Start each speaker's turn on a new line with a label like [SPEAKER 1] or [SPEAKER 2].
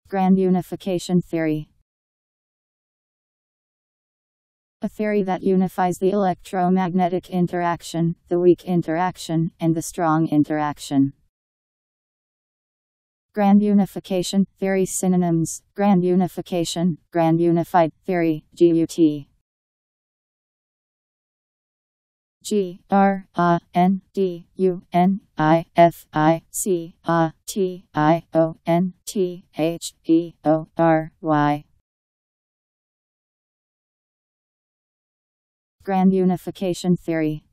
[SPEAKER 1] Grand unification theory. A theory that unifies the electromagnetic interaction, the weak interaction, and the strong interaction. Grand unification theory synonyms: grand unification, grand unified theory, GUT. GRANDUNIFICATION. Grand unification theory.